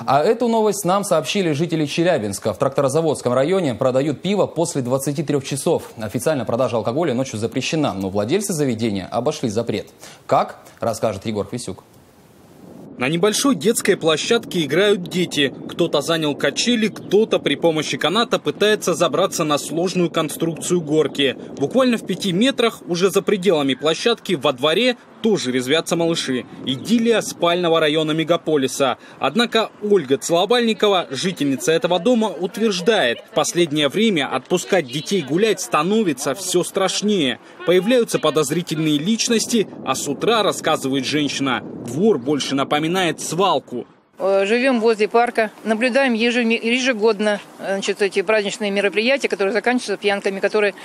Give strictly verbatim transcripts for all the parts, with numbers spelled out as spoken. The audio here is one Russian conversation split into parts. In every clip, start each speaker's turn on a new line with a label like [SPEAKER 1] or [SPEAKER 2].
[SPEAKER 1] А эту новость нам сообщили жители Челябинска. В Тракторозаводском районе продают пиво после двадцати трёх часов. Официально продажа алкоголя ночью запрещена, но владельцы заведения обошли запрет. Как? Расскажет Егор Хвисюк.
[SPEAKER 2] На небольшой детской площадке играют дети. Кто-то занял качели, кто-то при помощи каната пытается забраться на сложную конструкцию горки. Буквально в пяти метрах, уже за пределами площадки, во дворе тоже резвятся малыши. Идиллия спального района мегаполиса. Однако Ольга Целобальникова, жительница этого дома, утверждает, в последнее время отпускать детей гулять становится все страшнее. Появляются подозрительные личности, а с утра, рассказывает женщина, двор больше напоминает свалку.
[SPEAKER 3] Живем возле парка, наблюдаем ежегодно значит, эти праздничные мероприятия, которые заканчиваются пьянками, которые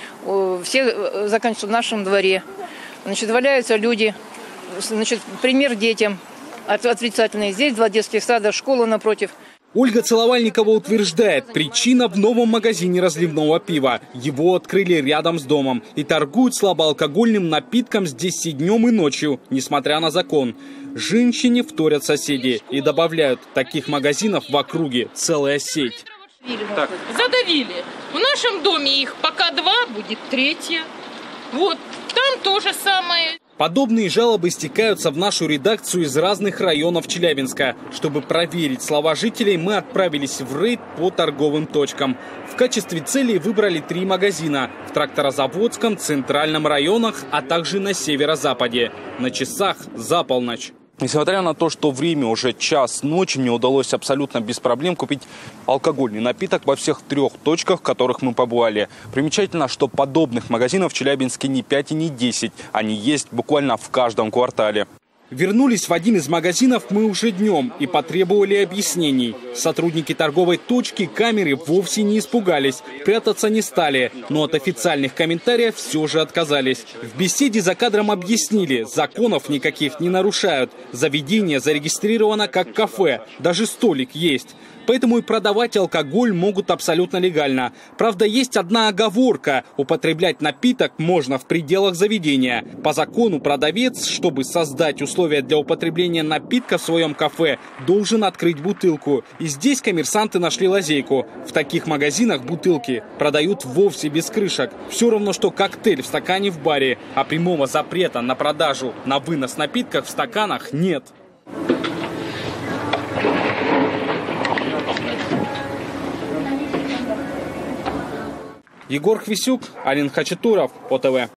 [SPEAKER 3] все заканчиваются в нашем дворе. Значит, валяются люди, значит, пример детям отрицательный. Здесь два детских сада, школа напротив.
[SPEAKER 2] Ольга Целовальникова утверждает, причина в новом магазине разливного пива. Его открыли рядом с домом и торгуют слабоалкогольным напитком здесь и днем, и ночью, несмотря на закон. Женщине вторят соседи и добавляют, таких магазинов в округе целая сеть.
[SPEAKER 4] Так. Задавили. В нашем доме их пока два, будет третья. Вот, там то же самое.
[SPEAKER 2] Подобные жалобы стекаются в нашу редакцию из разных районов Челябинска. Чтобы проверить слова жителей, мы отправились в рейд по торговым точкам. В качестве целей выбрали три магазина в Тракторозаводском, Центральном районах, а также на северо-западе. На часах за полночь. Несмотря на то, что время уже час ночи, мне удалось абсолютно без проблем купить алкогольный напиток во всех трех точках, в которых мы побывали. Примечательно, что подобных магазинов в Челябинске не пять и не десять. Они есть буквально в каждом квартале. Вернулись в один из магазинов мы уже днем и потребовали объяснений. Сотрудники торговой точки камеры вовсе не испугались, прятаться не стали, но от официальных комментариев все же отказались. В беседе за кадром объяснили, законов никаких не нарушают. Заведение зарегистрировано как кафе, даже столик есть. Поэтому и продавать алкоголь могут абсолютно легально. Правда, есть одна оговорка. Употреблять напиток можно в пределах заведения. По закону продавец, чтобы создать условия для употребления напитка в своем кафе, должен открыть бутылку. И здесь коммерсанты нашли лазейку. В таких магазинах бутылки продают вовсе без крышек. Все равно, что коктейль в стакане в баре. А прямого запрета на продажу, на вынос напитков в стаканах нет. Егор Хвисюк, Алин Хачатуров, О Тэ Вэ.